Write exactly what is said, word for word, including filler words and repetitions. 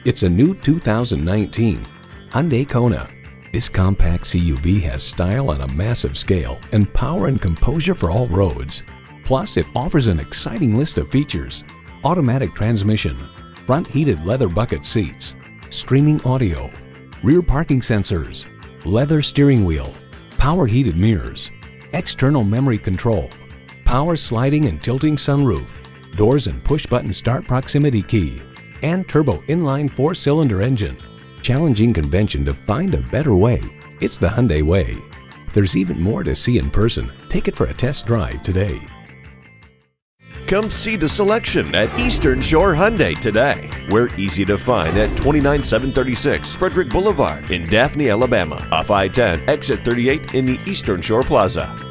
It's a new two thousand nineteen Hyundai Kona. This compact C U V has style on a massive scale and power and composure for all roads. Plus, it offers an exciting list of features: automatic transmission, front heated leather bucket seats, streaming audio, rear parking sensors, leather steering wheel, power heated mirrors, external memory control, power sliding and tilting sunroof, doors and push-button start proximity key, and turbo inline four-cylinder engine. Challenging convention to find a better way. It's the Hyundai way. There's even more to see in person. Take it for a test drive today. Come see the selection at Eastern Shore Hyundai today. We're easy to find at twenty-nine seven thirty-six Frederick Boulevard in Daphne, Alabama, off I ten, exit thirty-eight in the Eastern Shore Plaza.